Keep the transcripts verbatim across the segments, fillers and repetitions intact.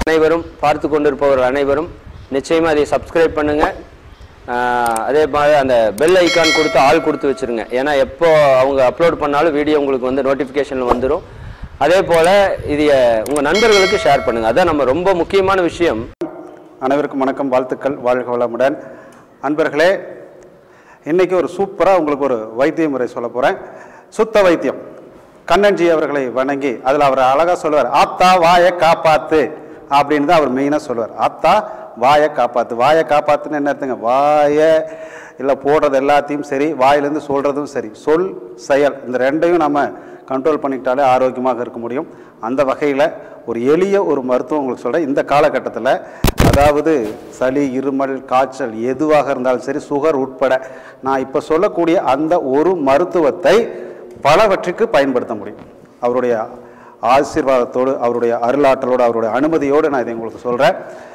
அனைவரும் பார்த்து கொண்டிருப்பவர்கள் அனைவரும் நிச்சயமாக அதை சப்ஸ்கிரைப் பண்ணுங்கள். அதே மாதிரி அந்த பெல் ஐக்கான் கொடுத்து ஆள் கொடுத்து வச்சுருங்க. ஏன்னா எப்போ அவங்க அப்லோட் பண்ணாலும் வீடியோ உங்களுக்கு வந்து நோட்டிஃபிகேஷனில் வந்துடும். அதே போல் இது உங்கள் நண்பர்களுக்கு ஷேர் பண்ணுங்கள். அதான் நம்ம ரொம்ப முக்கியமான விஷயம். அனைவருக்கும் வணக்கம், வாழ்த்துக்கள், வாழ்க வளமுடன். அன்பர்களே, இன்றைக்கி ஒரு சூப்பராக உங்களுக்கு ஒரு வைத்திய முறை சொல்ல போகிறேன். சுத்த வைத்தியம். கண்ணன்ஜி அவர்களை வணங்கி அதில் அவர் அழகாக சொல்லுவார், ஆத்தா வாயை காப்பாற்று அப்படின்னு தான் அவர் மெயினாக சொல்லுவார். ஆத்தா வாயை காப்பாற்று. வாயை காப்பாற்றுன்னு என்ன அர்த்தங்க? வாயை இல்லை போடுறது எல்லாத்தையும் சரி, வாயிலேருந்து சொல்கிறதும் சரி, சொல் செயல் இந்த ரெண்டையும் நம்ம கண்ட்ரோல் பண்ணிக்கிட்டாலே ஆரோக்கியமாக இருக்க முடியும். அந்த வகையில் ஒரு எளிய ஒரு மருத்துவம் உங்களுக்கு சொல்கிறேன். இந்த காலகட்டத்தில் அதாவது சளி, இருமல், காய்ச்சல் எதுவாக இருந்தாலும் சரி, சுகர் உட்பட நான் இப்போ சொல்லக்கூடிய அந்த ஒரு மருத்துவத்தை பலவற்றுக்கு பயன்படுத்த முடியும். அவருடைய ஆசீர்வாதத்தோடு, அவருடைய அருளாற்றலோடு, அவருடைய அனுமதியோடு நான் இதை உங்களுக்கு சொல்கிறேன்.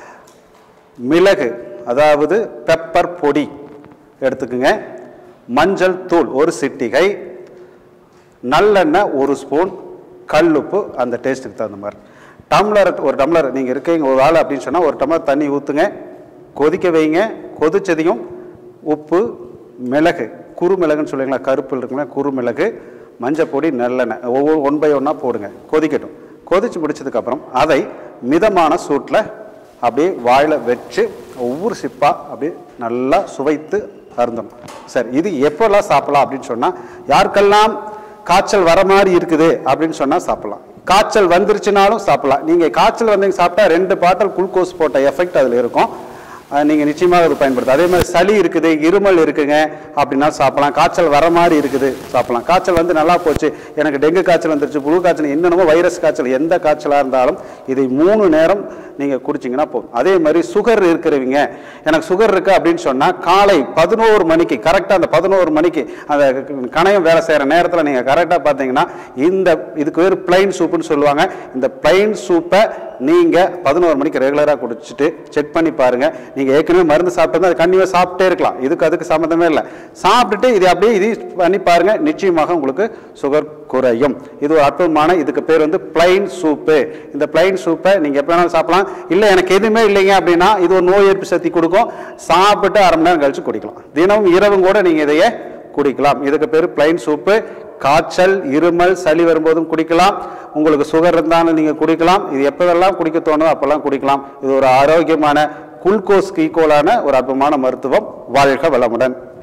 மிளகு அதாவது பெப்பர் பொடி எடுத்துக்குங்க, மஞ்சள் தூள் ஒரு சிட்டிகை, நல்லெண்ணெய் ஒரு ஸ்பூன், கல்லுப்பு அந்த டேஸ்ட்டுக்கு தகுந்த மாதிரி. டம்ளர் ஒரு டம்ளர் நீங்கள் இருக்கீங்க ஒரு ஆள் அப்படின்னு சொன்னால் ஒரு டம்ளர் தண்ணி ஊற்றுங்க, கொதிக்க வைங்க. கொதிச்சதையும் உப்பு, மிளகு, குறுமிளகுன்னு சொல்லுவீங்களா, கருப்பில் இருக்குங்களா, குறுமிளகு, மஞ்சள் பொடி, நல்லெண்ணெய் ஒவ்வொரு ஒன் பை ஒன்னாக போடுங்க. கொதிக்கட்டும். கொதித்து முடிச்சதுக்கப்புறம் அதை மிதமான சூட்டில் அப்படியே வாயில் வச்சு ஒவ்வொரு சிப்பாக அப்படியே நல்லா சுவைத்து அருந்தணும். சரி, இது எப்போல்லாம் சாப்பிடலாம் அப்படின்னு சொன்னால், யாருக்கெல்லாம் காய்ச்சல் வர மாதிரி இருக்குது அப்படின்னு சொன்னால் சாப்பிடலாம். காய்ச்சல் வந்துருச்சுனாலும் சாப்பிடலாம். நீங்கள் காய்ச்சல் வந்தீங்க சாப்பிட்டா ரெண்டு பாட்டில் குளுக்கோஸ் போட்ட எஃபெக்ட் அதில் இருக்கும். நீங்கள் நிச்சயமாக அது பயன்படுத்தும். அதே மாதிரி சளி இருக்குது, இருமல் இருக்குங்க அப்படின்னா சாப்பிடலாம். காய்ச்சல் வர மாதிரி இருக்குது சாப்பிடலாம். காய்ச்சல் வந்து நல்லா போச்சு, எனக்கு டெங்கு காய்ச்சல் வந்துருச்சு, புழு காய்ச்சல், என்னென்னமோ வைரஸ் காய்ச்சல், எந்த காய்ச்சலாக இருந்தாலும் இதை மூணு நேரம் நீங்கள் குடிச்சிங்கன்னா போதும். அதே மாதிரி சுகர் இருக்கிறவங்க, எனக்கு சுகர் இருக்குது அப்படின்னு சொன்னால் காலை பதினோரு மணிக்கு கரெக்டாக அந்த பதினோரு மணிக்கு அந்த கணையம் வேலை செய்கிற நேரத்தில் நீங்கள் கரெக்டாக பார்த்தீங்கன்னா இந்த இதுக்கு பேர் பிளைன் சூப்புன்னு சொல்லுவாங்க. இந்த பிளைன் சூப்பை நீங்கள் பதினோரு மணிக்கு ரெகுலராக குடிச்சிட்டு செக் பண்ணி பாருங்கள். நீங்கள் ஏற்கனவே மருந்து சாப்பிட்டு அது கண்டிப்பாக சாப்பிட்டே இருக்கலாம், இதுக்கு அதுக்கு சம்மந்தமே இல்லை. சாப்பிட்டுட்டு இது அப்படியே இது பண்ணி பாருங்கள், நிச்சயமாக உங்களுக்கு சுகர் குறையும். இது ஒரு அற்புதமான, இதுக்கு பேர் வந்து பிளைன் சூப்பு. இந்த பிளைன் சூப்பை நீங்கள் எப்போ வேணாலும் சாப்பிடலாம். இல்லை எனக்கு எதுவுமே இல்லைங்க அப்படின்னா இது ஒரு நோய் எதிர்ப்பு சக்தி கொடுக்கும். சாப்பிட்டு அரை மணி நேரம் கழிச்சு குடிக்கலாம். தினமும் இரவும் கூட நீங்கள் இதையே குடிக்கலாம். இதுக்கு பேர் பிளைன் சூப்பு. காய்ச்சல், இருமல், சளி வரும்போதும் குடிக்கலாம். உங்களுக்கு சுகர் இருந்தாலும் நீங்கள் குடிக்கலாம். இது எப்போதெல்லாம் குடிக்க தோணும் அப்பெல்லாம் குடிக்கலாம். இது ஒரு ஆரோக்கியமான குளுக்கோஸ்க்கு ஈக்குவலான ஒரு அற்புதமான மருத்துவம். வாழ்க வளமுடன்.